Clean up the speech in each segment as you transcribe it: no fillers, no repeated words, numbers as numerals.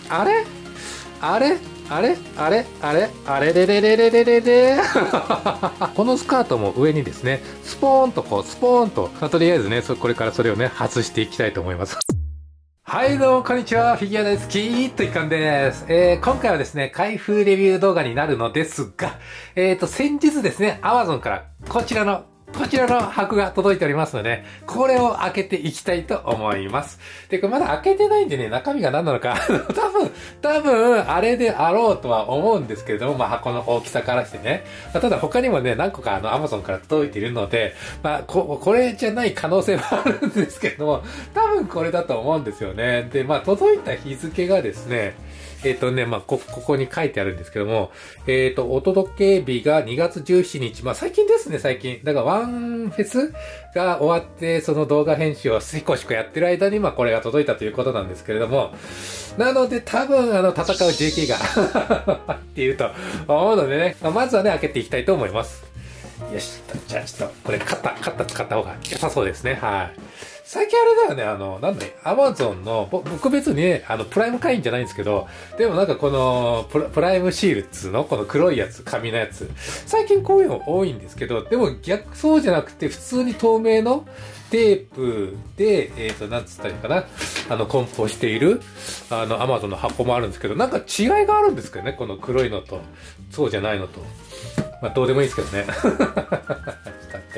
あれあれあれあれあれあれれれれれれれれこのスカートも上にですね、スポーンとスポーンと、とりあえずね、これからそれをね、外していきたいと思います。はい、どうも、こんにちは。フィギュア大好きといかんです。今回はですね、開封レビュー動画になるのですが、先日ですね、Amazon からこちらの箱が届いておりますので、これを開けていきたいと思います。で、これまだ開けてないんでね、中身が何なのか、多分、あれであろうとは思うんですけれども、まあ、箱の大きさからしてね。まあ、ただ他にもね、何個かAmazon から届いているので、まあ、これじゃない可能性はあるんですけれども、多分これだと思うんですよね。で、まあ、届いた日付がですね、まあ、ここに書いてあるんですけども、お届け日が2月17日。まあ、最近ですね、最近。だから、ワンフェスが終わって、その動画編集をシコシコやってる間に、まあ、これが届いたということなんですけれども、なので、多分、戦う JK が入っていると思うのでね、まずはね、開けていきたいと思います。よし、じゃあちょっと、これ、カッター使った方が良さそうですね。はい。最近あれだよね、なんだね、アマゾンの、僕別にね、プライム会員じゃないんですけど、でもなんかこの、プライムシールっつうのこの黒いやつ、紙のやつ。最近こういうの多いんですけど、でもそうじゃなくて、普通に透明のテープで、なんつったらいいかな、梱包している、アマゾンの箱もあるんですけど、なんか違いがあるんですけどね、この黒いのと、そうじゃないのと。まあ、どうでもいいですけどね。ちょっと待って。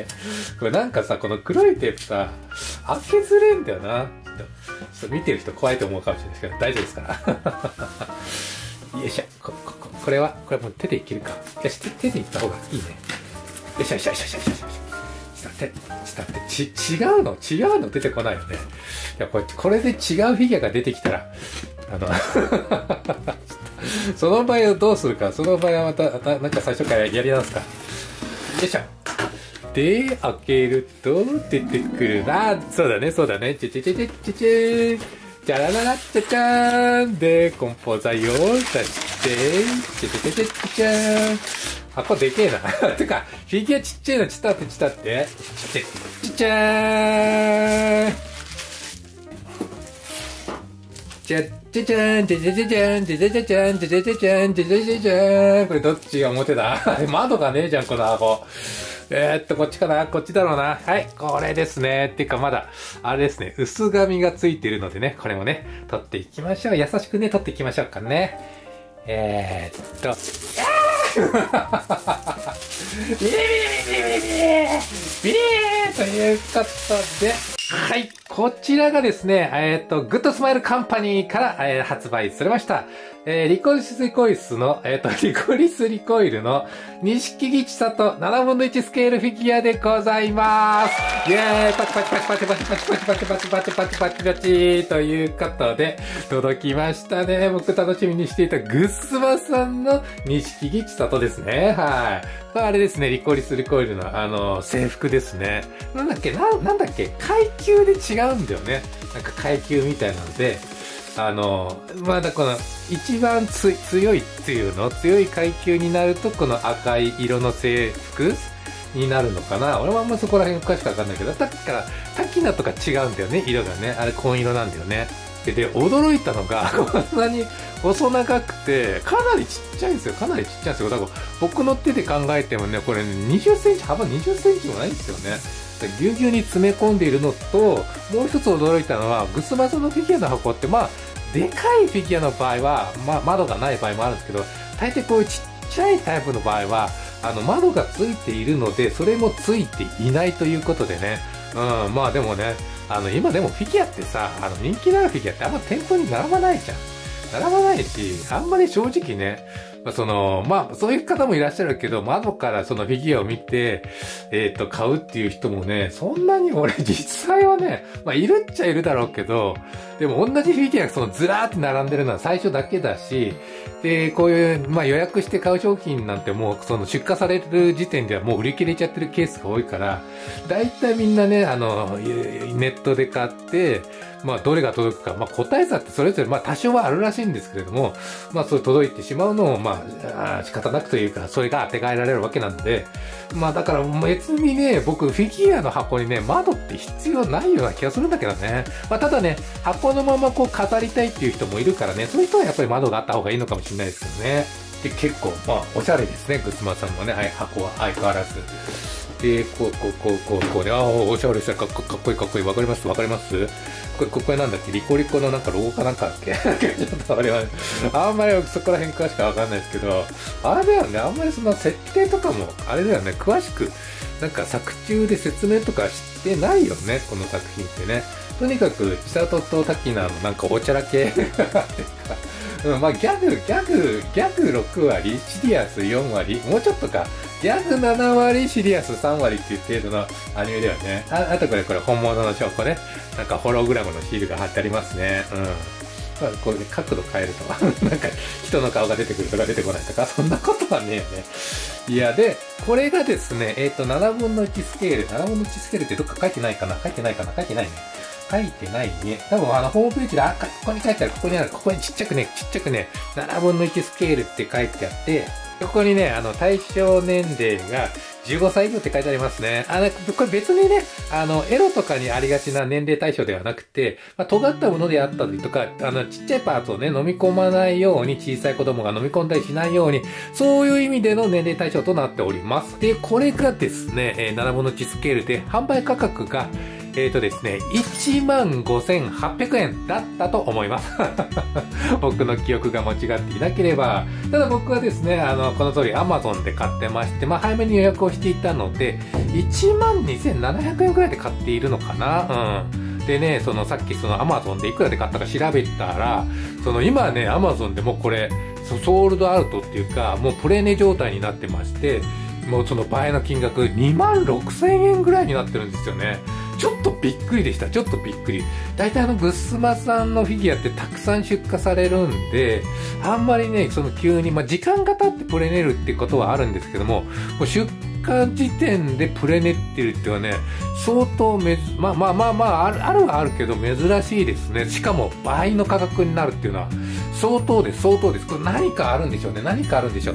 これなんかさ、この黒いテープさ、開けづれんだよな。ちょっと見てる人怖いと思うかもしれないですけど、大丈夫ですから。よいしょ。これもう手でいけるか。よし、手でいった方がいいね。よいしょよしょよしょよしょよしょ。ちょっと待って、違うの出てこないよね。いや、これで違うフィギュアが出てきたら、その場合をどうするか、その場合はまた、なんか最初からやり直すか。よいしょ。で、開けると出てくるな。そうだね。じゃらららちゃちゃーん。で、梱包材を出して、じゃーん。箱でけえな。てか、フィギュアちっちゃいの、ちったって。ちっちゃーん。じゃじゃじゃん、じゃじゃじゃじゃん、じゃじゃじゃじゃん、じゃじゃじゃじゃん、じゃじゃじゃじゃん。これどっちが表だ窓がねえじゃん、この箱。こっちかなこっちだろうな。はい、これですね。っていうかまだ、あれですね、薄紙がついてるのでね、これもね、取っていきましょう。優しくね、取っていきましょうかね。ビリということで、はい。こちらがですね、グッドスマイルカンパニーから、発売されました。リコリスリコイルの錦木千里7分の1スケールフィギュアでございます。イェーイパチパチということで、届きましたね。僕楽しみにしていたグッスバさんの錦木千里ですね。はい。あれですね、リコリスリコイルの制服ですね。なんだっけ階級で違うんだよね。なんか階級みたいなので、まだこの一番強いっていうの強い階級になるとこの赤い色の制服になるのかな。俺もあんまそこら辺詳しくわかんないけど、だからタキナとか違うんだよね、色がね。あれ紺色なんだよね。で、驚いたのが、こんなに細長くて、かなりちっちゃいんですよ。だから僕の手で考えてもね、これ20センチ、幅20センチもないんですよね。ぎゅうぎゅうに詰め込んでいるのと、もう一つ驚いたのは、グスバスのフィギュアの箱って、まあ、でかいフィギュアの場合は、まあ、窓がない場合もあるんですけど、大抵こういうちっちゃいタイプの場合は、窓がついているので、それもついていないということでね。まあでもね、今でもフィギュアってさ、人気のあるフィギュアってあんま店頭に並ばないじゃん。並ばないし、あんまり正直ね、まあ、そういう方もいらっしゃるけど、窓からそのフィギュアを見て、買うっていう人もね、そんなに俺実際はね、まあ、いるっちゃいるだろうけど、でも同じフィギュアがずらーって並んでるのは最初だけだし、で、こういう、まあ、予約して買う商品なんてもう、出荷される時点ではもう売り切れちゃってるケースが多いから、だいたいみんなね、ネットで買って、 まあ、どれが届くか、まあ、個体差ってそれぞれ、まあ、多少はあるらしいんですけれども、まあ、それ届いてしまうのを、まあ、仕方なくというか、それが当てがえられるわけなんで、まあ、だから別にね、僕、フィギュアの箱にね、窓って必要ないような気がするんだけどね。まあ、ただね、箱のままこう飾りたいっていう人もいるからね、そういう人はやっぱり窓があった方がいいのかもしれないですけどね。で、結構、まあ、おしゃれですね、グスマさんもね、はい、箱は相変わらず。で、こうね、ああ、おしゃれしたかっこいい、わかりますこれなんだっけ、リコリコのなんかロゴかなんかだっけちょっとあれは、あんまりそこら辺詳しくわかんないですけど、あれだよね、あんまりその設定とかも、あれだよね、詳しく、なんか作中で説明とかしてないよね、この作品ってね。とにかく、千里と滝菜のなんかおちゃらけっていうか、まあギャグ6割、シリアス4割、もうちょっとか、ギャグ7割、シリアス3割っていう程度のアニメだよね。あとこれ本物の証拠ね。なんかホログラムのシールが貼ってありますね。うん。まあ、これ、ね、角度変えると、なんか人の顔が出てくるとか出てこないとか、そんなことはねえよね。いや、で、これがですね、7分の1スケール。7分の1スケールってどっか書いてないね。書いてないね。多分ホームページで、ここに書いてある、ここにちっちゃくね、7分の1スケールって書いてあって、ここにね、対象年齢が15歳以上って書いてありますね。これ別にね、エロとかにありがちな年齢対象ではなくて、まあ、尖ったものであったりとか、ちっちゃいパーツをね、飲み込まないように、小さい子供が飲み込んだりしないように、そういう意味での年齢対象となっております。で、これがですね、7分の1スケールで、販売価格が、ですね、15,800円だったと思います。僕の記憶が間違っていなければ。ただ僕はですね、この通り Amazon で買ってまして、まあ早めに予約をしていたので、12,700円くらいで買っているのかな。うん。でね、さっきAmazon でいくらで買ったか調べたら、今ね、Amazon でもうこれ、ソールドアウトっていうか、もうプレネ状態になってまして、もうその倍の金額、26,000円ぐらいになってるんですよね。ちょっとびっくりでした。大体グッスマさんのフィギュアってたくさん出荷されるんで、あんまりね、急に、まあ、時間が経ってプレネるってことはあるんですけども、出荷時点でプレネってるっていうのはね、相当まあ、あるはあるけど珍しいですね。しかも倍の価格になるっていうのは、相当です。これ何かあるんでしょうね。何かあるんでしょう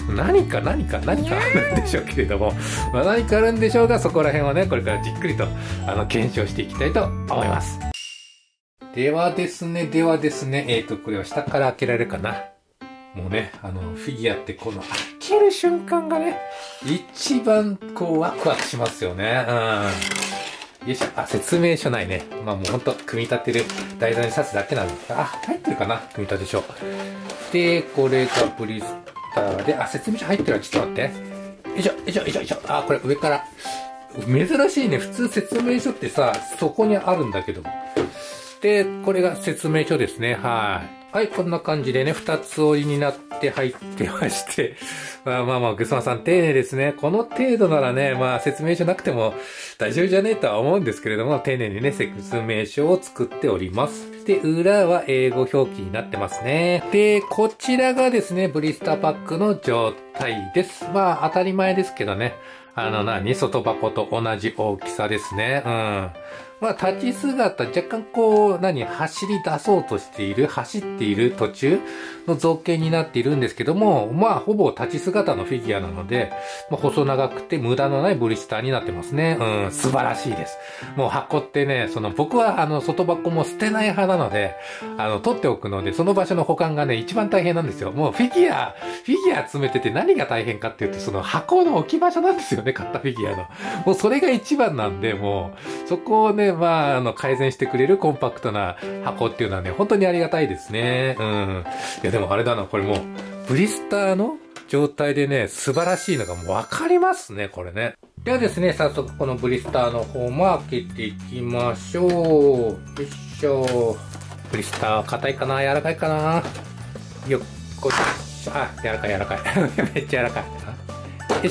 けれども、まあ、何かあるんでしょうが、そこら辺はね、これからじっくりと、検証していきたいと思います。ではですね、これは下から開けられるかな。もうね、フィギュアってこの開ける瞬間がね、一番ワクワクしますよね。うん。よいしょ。説明書ないね。まあもうほんと、組み立てる台座に刺すだけなんですが、入ってるかな組み立て書。で、これがブリスターで、説明書入ってるわ。ちょっと待って。よいしょ。これ上から。珍しいね。普通説明書ってさ、そこにあるんだけど。で、これが説明書ですね。はい、こんな感じでね、二つ折りになって入ってまして。まあ、グスマさん丁寧ですね。この程度ならね、まあ、説明書なくても大丈夫じゃねえとは思うんですけれども、丁寧にね、説明書を作っております。で、裏は英語表記になってますね。で、こちらがですね、ブリスターパックの状態です。まあ、当たり前ですけどね。外箱と同じ大きさですね。うん。まあ、立ち姿、若干走り出そうとしている、走っている途中の造形になっているんですけども、まあ、ほぼ立ち姿のフィギュアなので、まあ、細長くて無駄のないブリスターになってますね。うん、素晴らしいです。もう箱ってね、僕は外箱も捨てない派なので、取っておくので、その場所の保管がね、一番大変なんですよ。もうフィギュア詰めてて何が大変かっていうと、その箱の置き場所なんですよね、買ったフィギュアの。もうそれが一番なんで、もう、そこをね、まあ、改善してくれるコンパクトな箱っていうのはね、本当にありがたいですね。うん。いや、でもあれだな、これもう、ブリスターの状態でね、素晴らしいのがもうわかりますね、これね。ではですね、早速このブリスターの方も開けていきましょう。よいしょ。ブリスター硬いかな柔らかいかなよっこいしょ。柔らかい。めっちゃ柔らかい。よいしょ。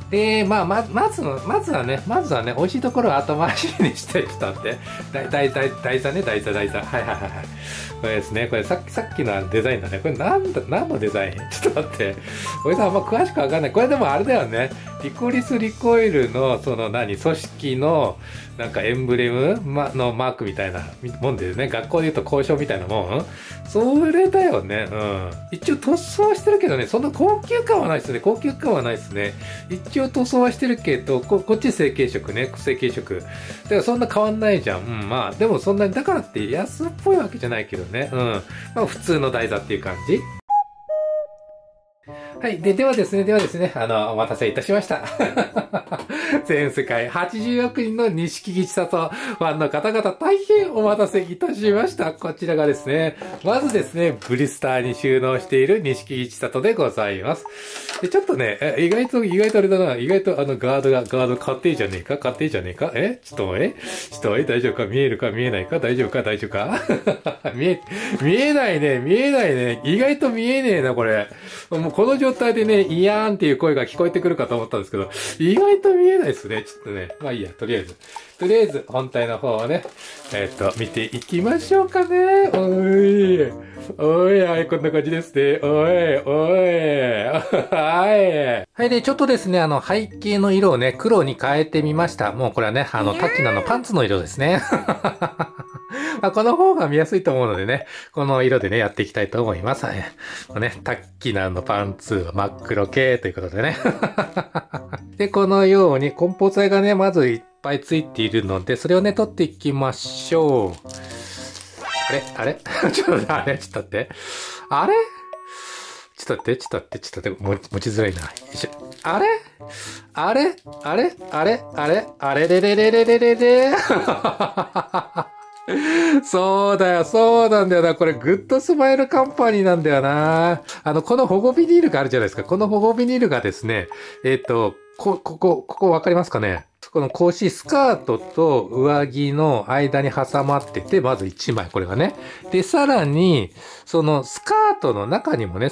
で、まあ、まずはね、美味しいところを後回しにして、ちょっと待って。台座ね、台座。はいはいはいはい。これですね、これさっきのデザインだね。これ何のデザインちょっと待って。これさ、あんま詳しくわかんない。これでもあれだよね。リコリス・リコイルの、組織の、なんかエンブレムのマークみたいなもんでね、学校で言うと交渉みたいなもんそれだよね。うん。一応塗装はしてるけどね、そんな高級感はないですね。一応塗装はしてるけど、こっち成型色ね、成型色。だからそんな変わんないじゃん。うん、まあ、でもそんなに、だからって安っぽいわけじゃないけどね。うん。まあ普通の台座っていう感じ。はい。ではですね、お待たせいたしました。全世界80億人の錦木千里ファンの方々大変お待たせいたしました。こちらがですね、まずですね、ブリスターに収納している錦木千里でございます。で、ちょっとね、意外とあれだな、ガード家庭じゃねえかちょっと大丈夫か見えるか見えないか大丈夫か見えないね。意外と見えねえな、これ。もうこの状態でね、イヤーンっていう声が聞こえてくるかと思ったんですけど、意外と見えないですね。ちょっとね。まあいいや、とりあえず、本体の方をね、見ていきましょうかね。はい、こんな感じですね。はい。で、ちょっとですね、背景の色をね、黒に変えてみました。もうこれはね、タキナのパンツの色ですね。まあ、この方が見やすいと思うのでね、この色でね、やっていきたいと思います。はい。タッキナのパンツは真っ黒系ということでね。で、このように梱包材がね、まずいっぱいついているので、それをね、取っていきましょう。あれちょっと待って。ちょっと待って、持ちづらいな。よいしょ。あれれそうなんだよな。これ、グッドスマイルカンパニーなんだよな。この保護ビニールがあるじゃないですか。この保護ビニールがですね、ここわかりますかね？この格子スカートと上着の間に挟まってて、まず1枚、これがね。で、さらに、そのスカートの中にも、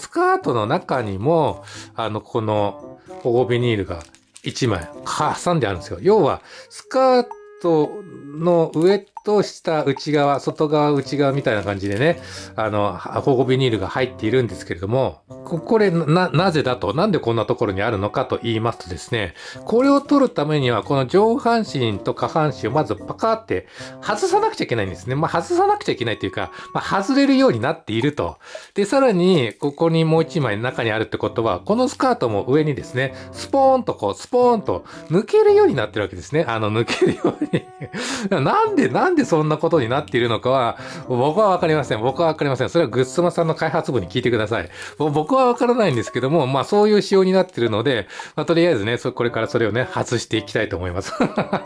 この保護ビニールが1枚挟んであるんですよ。要は、スカートの上と下、内側みたいな感じでね、保護ビニールが入っているんですけれども、これなぜだと、なんでこんなところにあるのかと言いますとですね、これを取るためには、この上半身と下半身をまずパカーって外さなくちゃいけないんですね。まあ、外さなくちゃいけないというか、まあ、外れるようになっていると。で、さらに、ここにもう一枚中にあるってことは、このスカートも上にですね、スポーンと抜けるようになってるわけですね。抜けるように。なんでそんなことになっているのかは、僕はわかりません。それはグッスマさんの開発部に聞いてください。僕はわからないんですけども、まあそういう仕様になっているので、まあとりあえずね、これからそれをね、外していきたいと思います。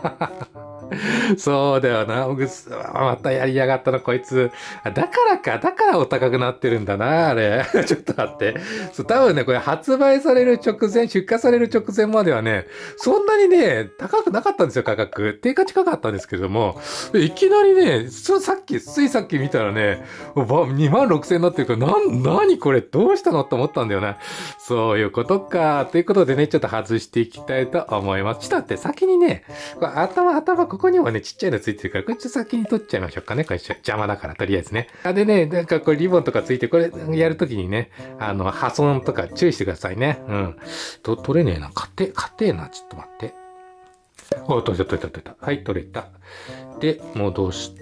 そうだよな。またやりやがったな、こいつ。だからお高くなってるんだな、あれ。ちょっと待って。多分ね、これ出荷される直前まではね、そんなにね、高くなかったんですよ、価格。定価近かったんですけれども、いきなりね、ついさっき見たらね、26,000円になってるから、何これ、どうしたのって思ったんだよな。そういうことか。ということでね、ちょっと外していきたいと思います。ちょっと待って、先にね、ここにもね、ちっちゃいのついてるから、これちょっと先に取っちゃいましょうかね。これ邪魔だから、とりあえずね。でね、なんかこれリボンとかついて、これやるときにね、破損とか注意してくださいね。うん。取れねえな。硬えな。ちょっと待って。取れた。はい、取れた。で、戻して、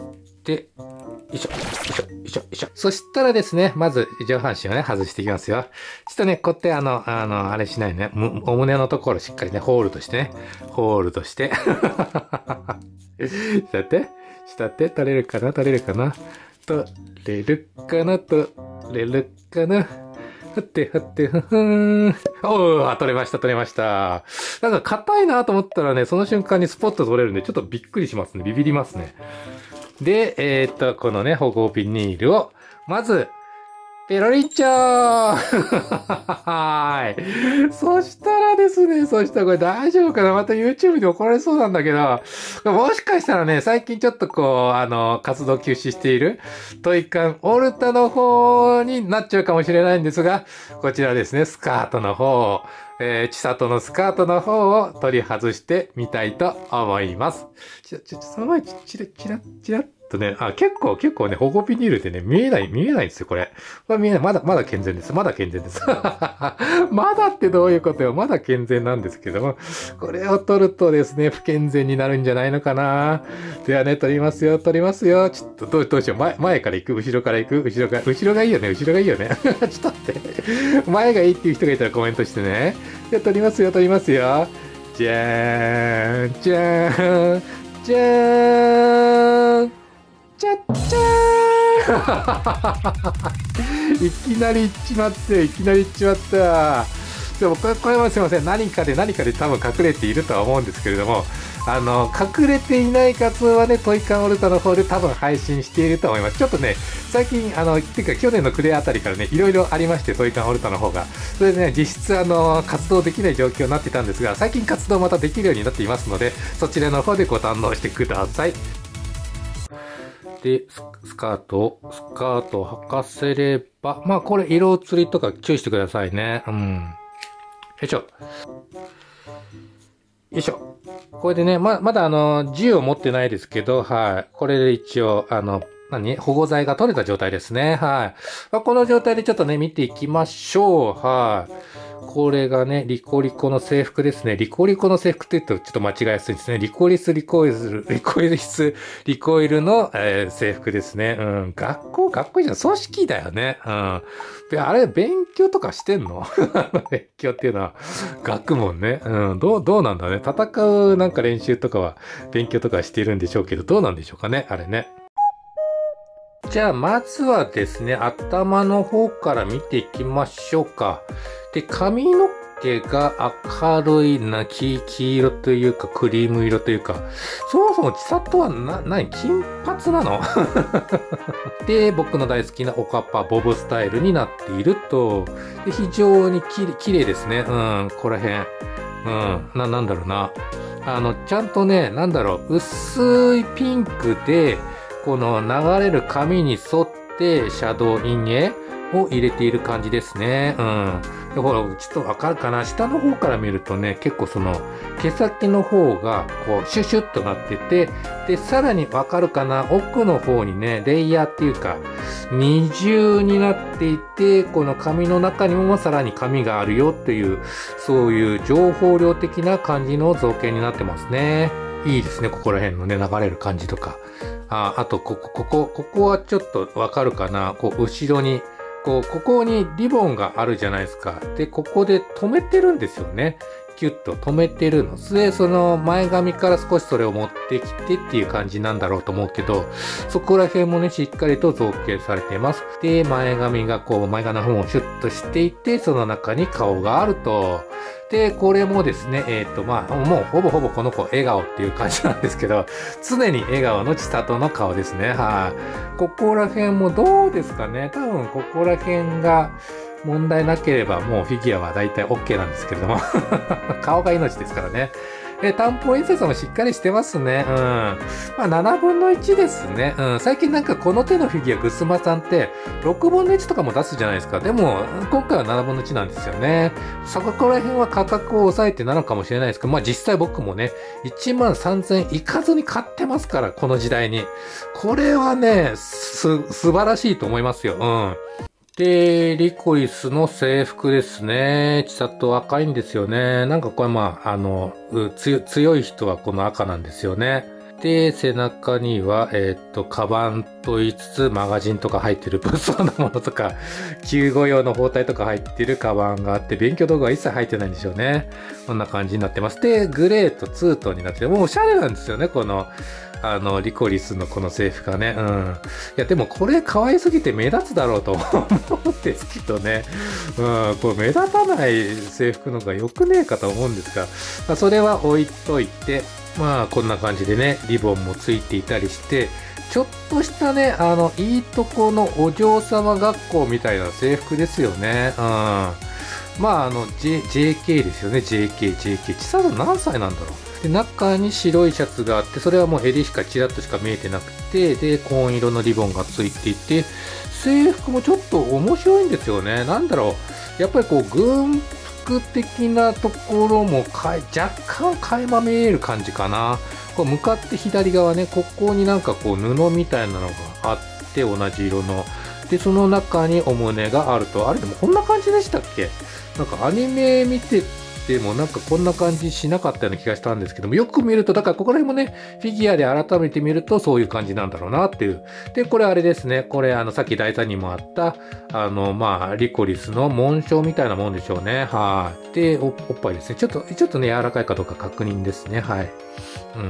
よいしょ。そしたらですね、まず上半身をね、外していきますよ。ちょっとね、こうやってあれしないね、お胸のところしっかりね、ホールドして。下って取れるかな取れるかなふって取れました。なんか硬いなと思ったらね、その瞬間にスポッと取れるんで、ちょっとびっくりしますね。ビビりますね。で、このね、保護ビニールを、まず、ペロリンチョーはい。そしたららですね。そしたらこれ大丈夫かな、また YouTube で怒られそうなんだけど、もしかしたらね、最近ちょっとこう、活動休止しているトイカンオルタの方になっちゃうかもしれないんですが、こちらですね、スカートの方、千里のスカートの方を取り外してみたいと思います。その前にチラッとね、結構ね、保護ビニールでね、見えないんですよ、これ。見えない。まだ健全です。まだ健全です。まだってどういうことよ。まだ健全なんですけども、これを取るとですね、不健全になるんじゃないのかな。ではね、取りますよ。ちょっとどうしよう。前から行く、後ろから行く、後ろがいいよね。ちょっと待って。前がいいっていう人がいたらコメントしてね。で、取りますよ。じゃーん。じゃーん。ちゃっちゃーいきなり行っちまった。でもこれはすいません。何かで多分隠れているとは思うんですけれども、隠れていない活動はね、トイカンオルタの方で多分配信していると思います。ちょっとね、最近、てか去年の暮れあたりからね、いろいろありまして、トイカンオルタの方が。それでね、実質活動できない状況になってたんですが、最近活動またできるようになっていますので、そちらの方でご堪能してください。で、スカートを履かせれば、まあこれ色移りとか注意してくださいね。よいしょ。これでね、まだ銃を持ってないですけど、はい。これで一応、保護剤が取れた状態ですね。はい。この状態でちょっとね、見ていきましょう。はい。これがね、リコリコの制服ですね。リコリコの制服って言うとちょっと間違いやすいですね。リコイルの、制服ですね。学校じゃん。組織だよね。あれ、勉強とかしてんの勉強っていうのは、学問ね。どうなんだね。戦うなんか練習とかは、勉強とかしているんでしょうけど、どうなんでしょうかね。あれね。じゃあ、まずはですね、頭の方から見ていきましょうか。で、髪の毛が明るい黄色というか、クリーム色というか、そもそも千里は金髪なので、僕の大好きなおかっぱボブスタイルになっていると、で非常に綺麗ですね。ここら辺。なんだろうな。ちゃんとね、薄いピンクで、この流れる髪に沿ってシャドウ陰影を入れている感じですね。でほら、ちょっとわかるかな、下の方から見るとね、結構その、毛先の方が、こう、シュシュッとなってて、で、さらにわかるかな、奥の方にね、レイヤーっていうか、二重になっていて、この髪の中にもさらに髪があるよっていう、そういう情報量的な感じの造形になってますね。いいですね、ここら辺のね、流れる感じとか。あと、ここはちょっとわかるかな、こう、後ろに、ここにリボンがあるじゃないですか。で、ここで止めてるんですよね。キュッと止めてるの。で、その前髪から少しそれを持ってきてっていう感じなんだろうと思うけど、そこら辺もね、しっかりと造形されています。で、前髪の方をシュッとしていて、その中に顔があると。で、これもですね、もうほぼこの子笑顔っていう感じなんですけど、常に笑顔の千里の顔ですね。ここら辺もどうですかね。多分ここら辺が問題なければもうフィギュアは大体 OK なんですけれども。顔が命ですからね。担保印刷もしっかりしてますね。7分の1ですね。最近なんかこの手のフィギュア、グスマさんって6分の1とかも出すじゃないですか。でも、今回は7分の1なんですよね。そこら辺は価格を抑えてなのかもしれないですけど、実際僕もね、13,000いかずに買ってますから、この時代に。これはね、素晴らしいと思いますよ。で、リコリスの制服ですね。千里赤いんですよね。なんかこれ強い人はこの赤なんですよね。で、背中には、カバンと言いつつ、マガジンとか入ってる物騒なものとか、救護用の包帯とか入ってるカバンがあって、勉強道具は一切入ってないんでしょうね。こんな感じになってます。で、グレーとツートンになってて、もうおしゃれなんですよね、この、リコリスのこの制服がね。いや、でもこれ可愛すぎて目立つだろうと思うんですけどね。こう目立たない制服の方が良くねえかと思うんですが、それは置いといて、こんな感じでね、リボンもついていたりして、ちょっとしたね、いいとこのお嬢様学校みたいな制服ですよね。 まあ、JK ですよね。JK。千里何歳なんだろう。で、中に白いシャツがあって、それはもう襟しかチラッとしか見えてなくて、で、紺色のリボンがついていて、制服もちょっと面白いんですよね。なんだろう。やっぱりこう、軍服的なところも若干垣間見える感じかな。こう向かって左側ね、ここになんかこう布みたいなのがあって、同じ色の。で、その中にお胸があると。あれでもこんな感じでしたっけ？なんかアニメ見ててもなんかこんな感じしなかったような気がしたんですけども、よく見ると、だからここら辺もね、フィギュアで改めて見るとそういう感じなんだろうなっていう。で、これあれですね。これさっき大胆にもあった、まあ、リコリスの紋章みたいなもんでしょうね。はい。で、おっぱいですね。ちょっとね、柔らかいかどうか確認ですね。はい。うん。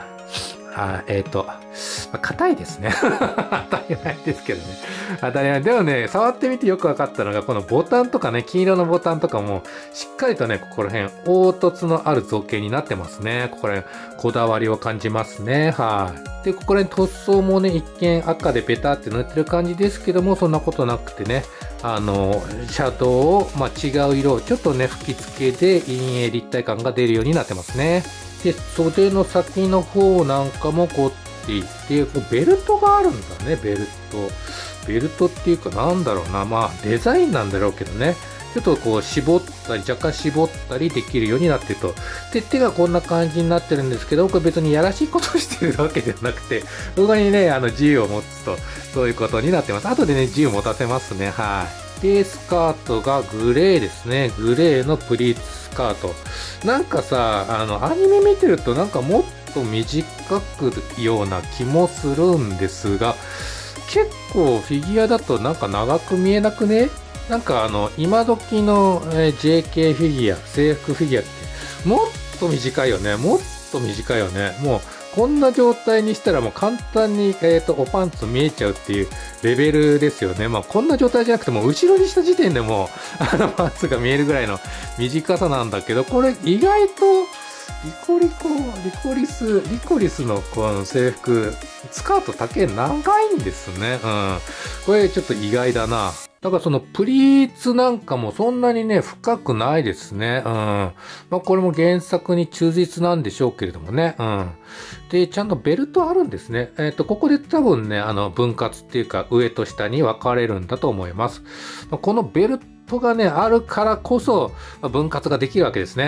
硬いですね。当たり前ですけどね。当たり前。でもね、触ってみてよく分かったのが、このボタンとかね、金色のボタンとかも、しっかりとね、ここら辺、凹凸のある造形になってますね。ここら辺、こだわりを感じますね。はい。で、ここら辺、塗装もね、一見赤でベタって塗ってる感じですけども、そんなことなくてね、シャドウを、まあ、違う色をちょっとね、吹き付けで陰影立体感が出るようになってますね。で、袖の先の方なんかも凝っていて、こうベルトがあるんだね、ベルト。ベルトっていうかなんだろうな、まあデザインなんだろうけどね。ちょっとこう絞ったり、若干絞ったりできるようになってると。で、手がこんな感じになってるんですけど、これ別にやらしいことをしてるわけではなくて、ここにね、自由を持つと、そういうことになってます。後でね、自由を持たせますね、はい。で、スカートがグレーですね。グレーのプリーツスカート。なんかさ、アニメ見てるとなんかもっと短くような気もするんですが、結構フィギュアだとなんか長く見えなくね？なんか今時の JK フィギュア、制服フィギュアってもっと短いよね。もっと短いよね。もうこんな状態にしたらもう簡単に、おパンツ見えちゃうっていうレベルですよね。まあこんな状態じゃなくても後ろにした時点でもうパンツが見えるぐらいの短さなんだけど、これ意外とリコリスのこの制服、スカート丈長いんですね。うん。これちょっと意外だな。だからそのプリーツなんかもそんなにね、深くないですね。うん。まあこれも原作に忠実なんでしょうけれどもね。うん。で、ちゃんとベルトあるんですね。ここで多分ね、分割っていうか上と下に分かれるんだと思います。このベルトがね、あるからこそ分割ができるわけですね。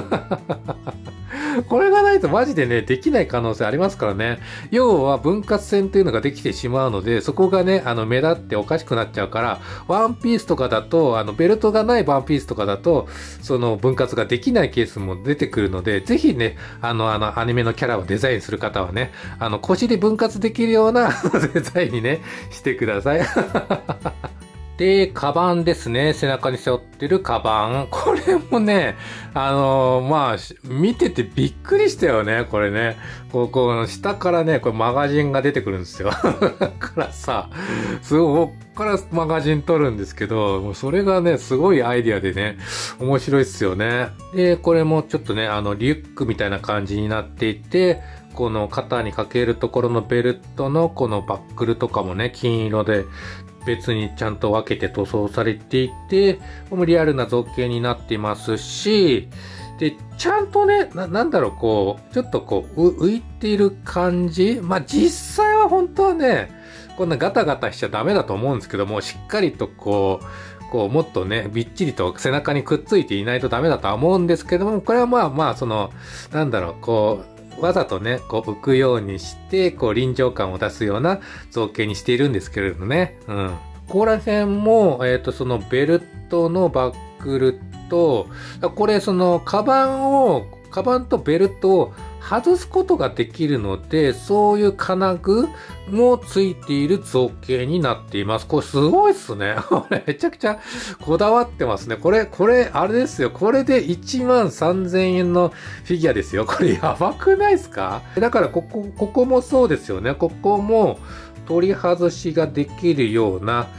これがないとマジでね、できない可能性ありますからね。要は分割線っていうのができてしまうので、そこがね、目立っておかしくなっちゃうから、ワンピースとかだと、ベルトがないワンピースとかだと、その分割ができないケースも出てくるので、ぜひね、アニメのキャラをデザインする方はね、腰で分割できるようなデザインにね、してください。で、カバンですね。背中に背負ってるカバン。これもね、まあ、見ててびっくりしたよね、これね。こう、下からね、これマガジンが出てくるんですよ。だからさ、こっからマガジン撮るんですけど、もうそれがね、すごいアイディアでね、面白いっすよね。で、これもちょっとね、リュックみたいな感じになっていて、この肩にかけるところのベルトのこのバックルとかもね、金色で、別にちゃんと分けて塗装されていて、リアルな造形になっていますし、で、ちゃんとね、なんだろう、こう、ちょっとこう、浮いている感じ。まあ、実際は本当はね、こんなガタガタしちゃダメだと思うんですけども、しっかりとこう、もっとね、びっちりと背中にくっついていないとダメだとは思うんですけども、これはまあ、なんだろう、こう、わざとね、こう浮くようにして、こう臨場感を出すような造形にしているんですけれどね。うん。ここら辺も、そのベルトのバックルと、これカバンとベルトを外すことができるので、そういう金具もついている造形になっています。これすごいっすね。これめちゃくちゃこだわってますね。これ、あれですよ。これで13,000円のフィギュアですよ。これやばくないですか？だからここもそうですよね。ここも取り外しができるような、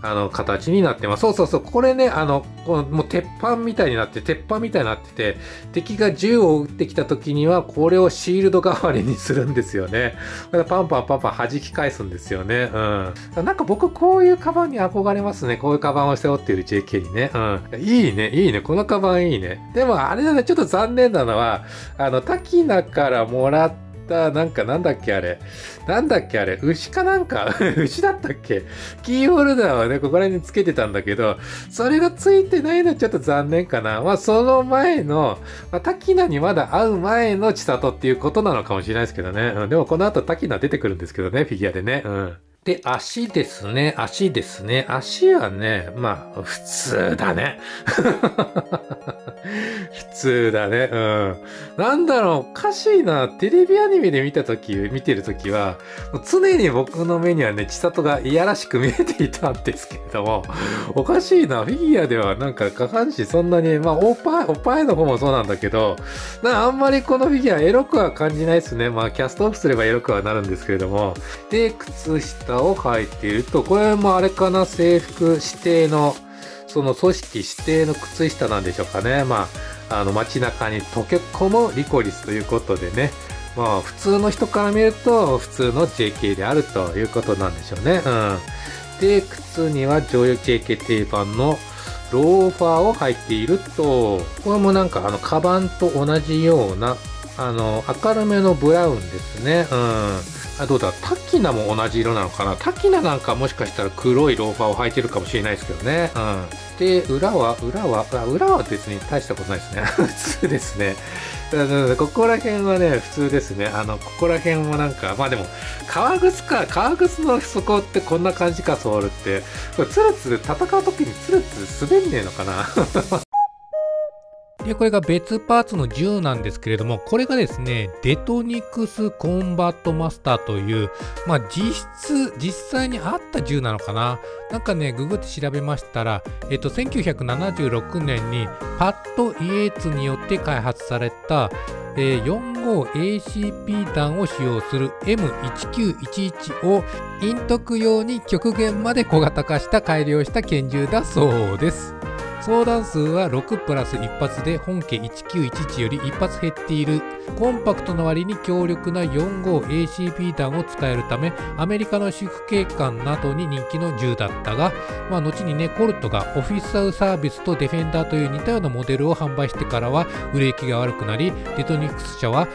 形になってます。そうそうそう。これね、もう鉄板みたいになって、鉄板みたいになってて、敵が銃を撃ってきた時には、これをシールド代わりにするんですよね。これパンパンパンパン弾き返すんですよね。うん。なんか僕、こういうカバンに憧れますね。こういうカバンを背負っている JK にね。うん。いいね、いいね。このカバンいいね。でも、あれだね、ちょっと残念なのは、滝名からもらった、なんだっけあれ。牛かなんか牛だったっけ。キーホルダーはね、ここら辺につけてたんだけど、それがついてないのはちょっと残念かな。まあ、その前の、滝名にまだ会う前の千里っていうことなのかもしれないですけどね。うん、でもこの後滝名出てくるんですけどね、フィギュアでね。うん。で、足ですね。足はね、まあ、普通だね。普通だね。うん。なんだろう、おかしいな。テレビアニメで見てるときは、常に僕の目にはね、千里がいやらしく見えていたんですけれども、おかしいな。フィギュアではなんか下半身そんなに、まあ、おっぱいの方もそうなんだけど、あんまりこのフィギュアエロくは感じないですね。まあ、キャストオフすればエロくはなるんですけれども。で、靴下を履いていると、これもあれかな、制服指定の、その組織指定の靴下なんでしょうかね。まあ、街中に溶け込むリコリスということでね。まあ、普通の人から見ると、普通の JK であるということなんでしょうね。うん。で、靴には常用 JK 定番のローファーを履いていると、これもなんかカバンと同じような、明るめのブラウンですね。うん。どうだ、滝名も同じ色なのかな。滝名なんかもしかしたら黒いローファーを履いてるかもしれないですけどね。うん。で、裏は別に大したことないですね。普通ですね。ここら辺はね、普通ですね。ここら辺もなんか、まあでも、革靴の底ってこんな感じか、ソールって。これ、戦う時にツルツル滑んねえのかな。で、これが別パーツの銃なんですけれども、これがですね、デトニクスコンバットマスターという、まあ実際にあった銃なのかな。なんかね、ググって調べましたら、1976年にパッド・イエーツによって開発された、45ACP 弾を使用する M1911 を陰徳用に極限まで小型化した改良した拳銃だそうです。装弾数は6プラス1発で本家1911より1発減っている。コンパクトな割に強力な 45ACP 弾を使えるため、アメリカの主婦警官などに人気の銃だったが、まあ後にね、コルトがオフィスサービスとデフェンダーという似たようなモデルを販売してからは売れ行きが悪くなり、デトニクス社は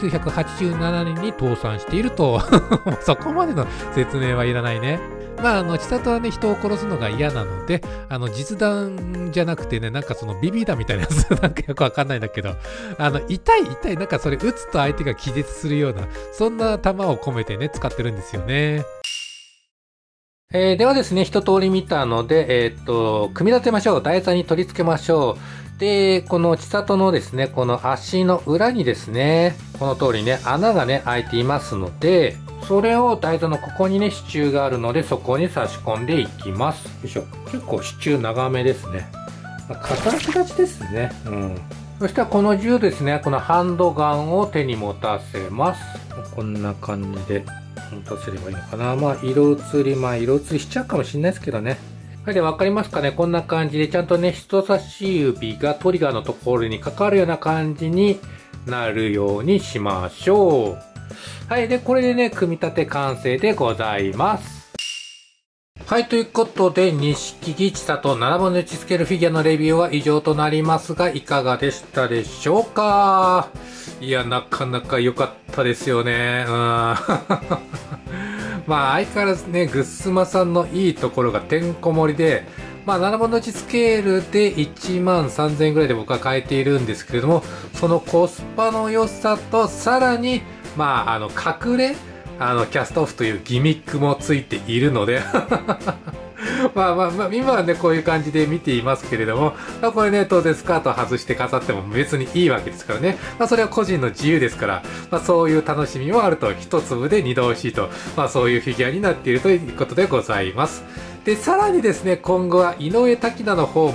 1987年に倒産していると。そこまでの説明はいらないね。まあ、千里はね、人を殺すのが嫌なので、実弾じゃなくてね、なんかそのビビ弾みたいなやつ、なんかよくわかんないんだけど、痛い、なんかそれ撃つと相手が気絶するような、そんな弾を込めてね、使ってるんですよね。ではですね、一通り見たので、組み立てましょう。台座に取り付けましょう。で、この千里のですね、この足の裏にですね、この通りね、穴がね、開いていますので、それを台座のここにね、支柱があるので、そこに差し込んでいきます。よいしょ。結構支柱長めですね。片足立ちですね。うん。そしたらこの銃ですね、このハンドガンを手に持たせます。こんな感じで持たせればいいのかな。まあ、色移りしちゃうかもしれないですけどね。はい、で、わかりますかね。こんな感じで、ちゃんとね、人差し指がトリガーのところにかかるような感じになるようにしましょう。はい。で、これでね、組み立て完成でございます。はい。ということで、錦木千里7分の1スケールフィギュアのレビューは以上となりますが、いかがでしたでしょうか？いや、なかなか良かったですよね。まあ、相変わらずね、グッスマさんのいいところがてんこ盛りで、まあ、7分の1スケールで1万3000円ぐらいで僕は買えているんですけれども、そのコスパの良さと、さらに、まあ、隠れ、キャストオフというギミックもついているので、まあ、今はね、こういう感じで見ていますけれども、まあ、これね、当然スカート外して飾っても別にいいわけですからね。まあ、それは個人の自由ですから、まあ、そういう楽しみもあると、一粒で二度美味しいと、まあ、そういうフィギュアになっているということでございます。で、さらにですね、今後は井上滝名の方も、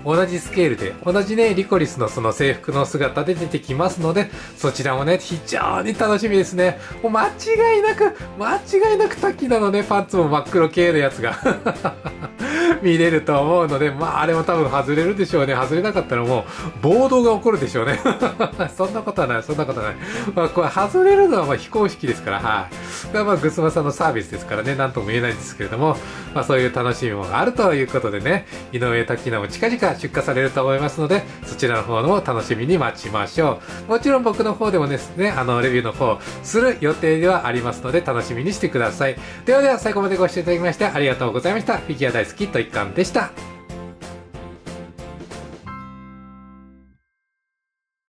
同じスケールで、同じね、リコリスのその制服の姿で出てきますので、そちらもね、非常に楽しみですね。もう間違いなくタキナのね、パンツも真っ黒系のやつが見れると思うので、まあ、あれも多分外れるでしょうね。外れなかったらもう、暴動が起こるでしょうね。そんなことはない、そんなことはない。まあ、これ外れるのはまあ非公式ですから、はい。これはまあ、グスマさんのサービスですからね、なんとも言えないんですけれども、まあ、そういう楽しみもあるということでね、井上タキナも近々出荷されると思いますので、そちらの方の楽しみに待ちましょう。もちろん僕の方でもですね、レビューの方する予定ではありますので、楽しみにしてください。では最後までご視聴いただきましてありがとうございました。フィギュア大好きと一貫でした。